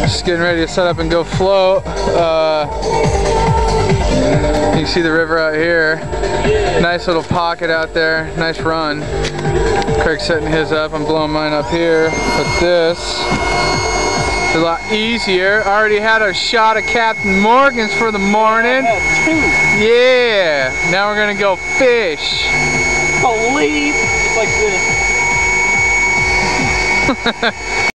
Just getting ready to set up and go float. You see the river out here. Nice little pocket out there. Nice run. Craig's setting his up. I'm blowing mine up here. But this is a lot easier. Already had a shot of Captain Morgan's for the morning. Yeah. Now we're gonna go fish. Believe it's like this.